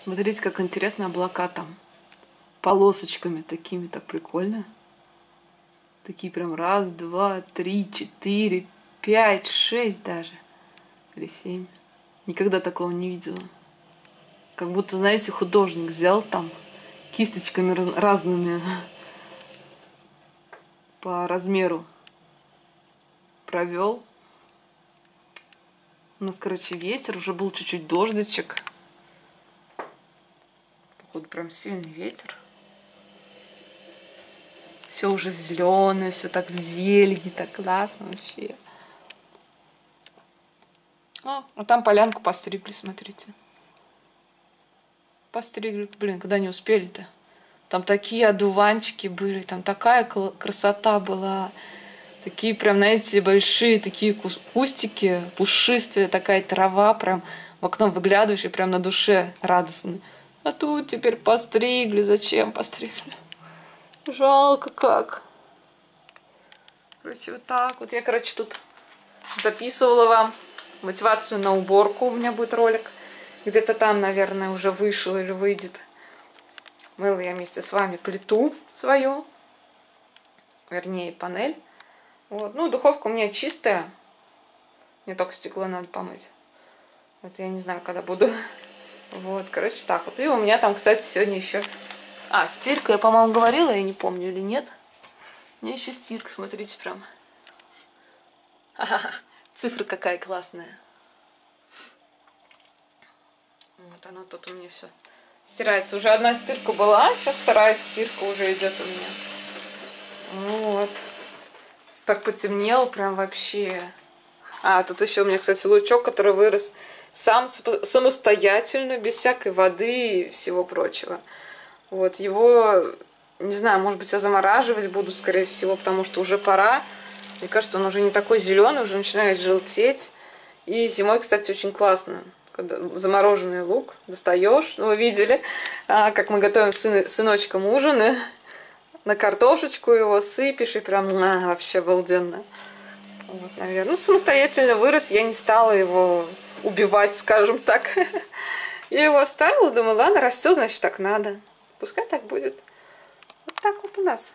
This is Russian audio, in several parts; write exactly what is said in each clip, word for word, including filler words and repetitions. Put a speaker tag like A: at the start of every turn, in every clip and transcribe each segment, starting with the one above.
A: Смотрите, как интересно облака там. Полосочками такими, так прикольно. Такие прям раз, два, три, четыре, пять, шесть даже. Или семь. Никогда такого не видела. Как будто, знаете, художник взял там кисточками раз разными по размеру провел. У нас, короче, ветер, уже был чуть-чуть дождичек. Походу, прям сильный ветер. Все уже зеленое, все так в зелени, так классно вообще. О, а там полянку постригли, смотрите. Постригли, блин, когда не успели-то. Там такие одуванчики были, там такая красота была. Такие прям, знаете, большие такие кустики, пушистые, такая трава, прям в окно выглядываешь и прям на душе радостно. А тут теперь постригли, зачем постригли? Жалко как. Короче, вот так вот. Я, короче, тут записывала вам мотивацию на уборку. У меня будет ролик. Где-то там, наверное, уже вышел или выйдет. Мыла я вместе с вами плиту свою. Вернее, панель. Вот. Ну, духовка у меня чистая. Мне только стекло надо помыть. Вот я не знаю, когда буду. Вот, короче, так вот. И у меня там, кстати, сегодня еще... А, стирка, я, по-моему, говорила, я не помню или нет. У меня еще стирка, смотрите, прям. Ха-ха-ха. Цифра какая классная. Вот оно тут у меня все стирается. Уже одна стирка была, сейчас вторая стирка уже идет у меня. Вот. Так потемнело прям вообще. А, тут еще у меня, кстати, лучок, который вырос сам, самостоятельно, без всякой воды и всего прочего. Вот, его, не знаю, может быть, я замораживать буду, скорее всего, потому что уже пора. Мне кажется, он уже не такой зеленый, уже начинает желтеть. И зимой, кстати, очень классно, когда замороженный лук достаешь. Ну, вы видели, как мы готовим с сын, сыночком ужин. На картошечку его сыпешь, и прям а, вообще обалденно. Вот, наверное. Ну, самостоятельно вырос, я не стала его убивать, скажем так. Я его оставила, думаю, ладно, растет, значит, так надо. Пускай так будет. Вот так вот у нас.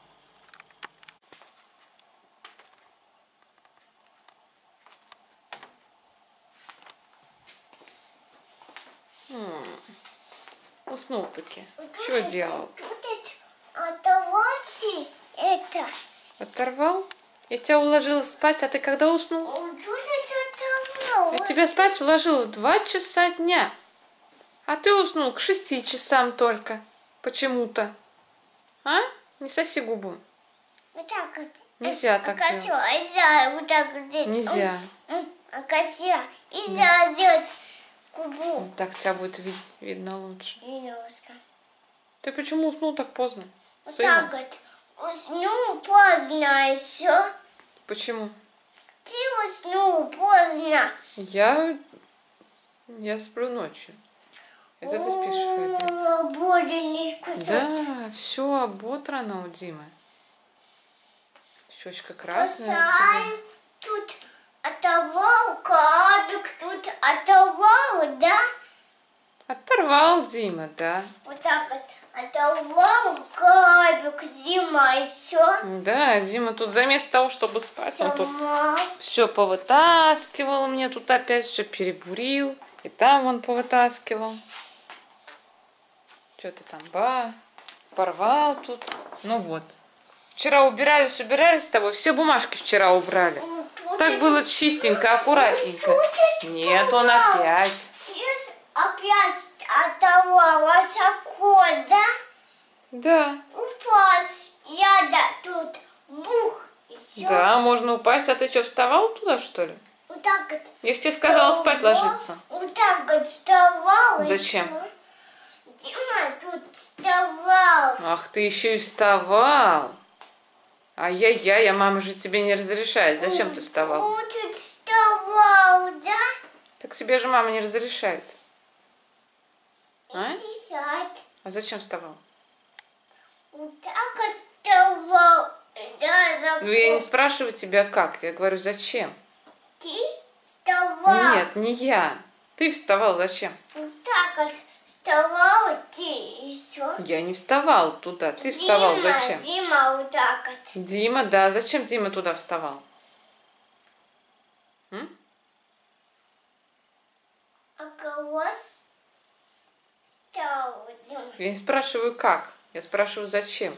A: М-м. Уснул таки. Что делал?
B: Оторвался это.
A: Оторвал? Я тебя уложила спать, а ты когда уснул? Я тебя спать уложила в два часа дня. А ты уснул к шести часам только. Почему-то. А? Не соси губу.
B: Вот так вот.
A: Нельзя так делать.
B: Нельзя вот так делать.
A: Нельзя.
B: Нельзя. Нельзя сделать губу.
A: Так тебя будет вид видно лучше.
B: Немножко.
A: Ты почему уснул так поздно?
B: Вот так вот. Уснул поздно еще.
A: Почему?
B: Ты уснул поздно.
A: Я... Я сплю ночью. Это ты спишь в обед. Да, все оботрано у Димы. Щечка красная у тебя.
B: Тут оторвал кадок, тут оторвал, да?
A: Оторвал Дима, да.
B: Вот так вот. Оторвал кадок, Дима еще.
A: Да, Дима тут заместо того, чтобы спать, он тут все повытаскивал мне, тут опять все перебурил. И там он повытаскивал. Что ты там, ба, порвал тут. Ну вот. Вчера убирались, убирались с тобой, все бумажки вчера убрали. Так было чистенько, аккуратненько. Нет, он опять.
B: Опять оторвал высоко, да?
A: Да.
B: Упасть. Я да тут бух.
A: Да, можно упасть. А ты что, вставал туда, что ли?
B: Вот так вот.
A: Я же тебе сказала спать ложиться.
B: Вот так вот вставал.
A: Зачем?
B: Дима тут вставал.
A: Ах, ты еще и вставал. Ай-яй-яй, а мама же тебе не разрешает. Зачем ты вставал?
B: Вот тут вставал, да?
A: Так тебе же мама не разрешает.
B: А?
A: А зачем вставал?
B: Вот так вот вставал. Да,
A: ну я не спрашиваю тебя как. Я говорю, зачем?
B: Ты вставал.
A: Нет, не я. Ты вставал зачем?
B: Вот так вот вставал ты еще.
A: Я не вставал туда. Ты вставал
B: Дима,
A: зачем?
B: Дима, вот так вот.
A: Дима, да. Зачем Дима туда вставал? М?
B: А кого встал?
A: Я не спрашиваю, как. Я спрашиваю, зачем.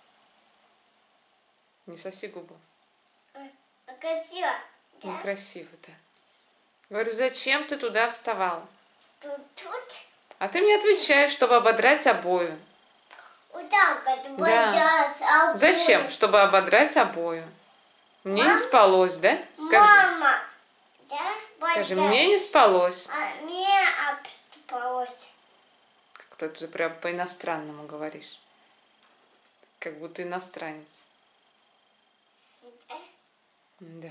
A: Не соси губу.
B: А красиво, да?
A: Некрасиво, да. Говорю, зачем ты туда вставал?
B: Тут, тут.
A: А ты мне отвечаешь, чтобы ободрать обои.
B: Вот так вот.
A: Да.
B: бодясь, а
A: Зачем?
B: вот.
A: Чтобы ободрать обои. Мне не
B: Мам?
A: спалось, да? Скажи.
B: Мама. Да?
A: Скажи,
B: бодясь.
A: мне не спалось.
B: А мне обступалось.
A: Как-то ты прям по-иностранному говоришь. Как будто иностранец.
B: Да?
A: Да.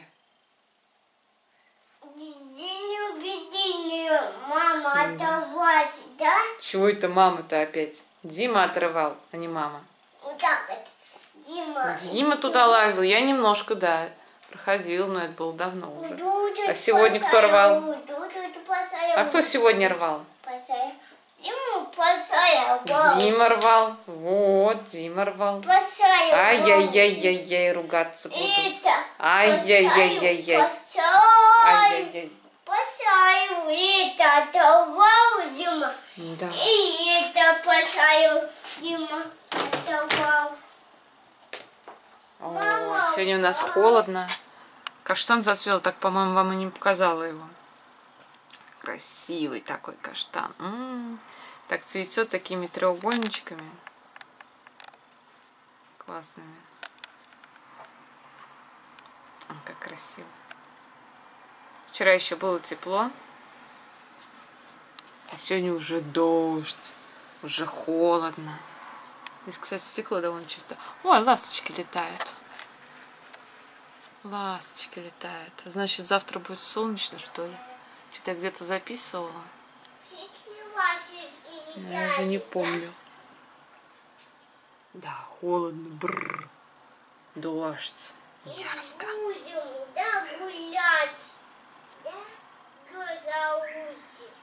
B: День убедения, мама, оторвалась, да?
A: Чего это мама-то опять? Дима отрывал, а не мама.
B: Вот так вот. Дима.
A: Дима туда лазил. Я немножко, да, проходил, но это было давно уже.
B: Тут
A: А сегодня кто
B: посадил,
A: рвал?
B: тут посадил.
A: А кто сегодня рвал?
B: Посадил. Диму посадил.
A: Дима рвал. Вот, Дима рвал.
B: Посадил.
A: Ай-яй-яй-яй-яй, ругаться буду.
B: Это.
A: Ай-яй-яй-яй-яй.
B: Посадил.
A: Ай-яй-яй.
B: Посадил. Это оторвал Дима.
A: Да.
B: И это посадил Дима. Оторвал.
A: О, сегодня у нас холодно. Каштан зацвел, так, по-моему, вам и не показала его. Красивый такой каштан. М-м-м. Так цветет такими треугольничками. Классными. О, как красиво. Вчера еще было тепло. А сегодня уже дождь. Уже холодно. Здесь, кстати, стекло довольно чисто. Ой, ласточки летают. Ласточки летают. Значит, завтра будет солнечно, что ли? Что-то я где-то записывала. Но я уже не помню. Да, холодно. Бррр. Дождь. Мерзко.
B: Да, гулять. Да, за узел.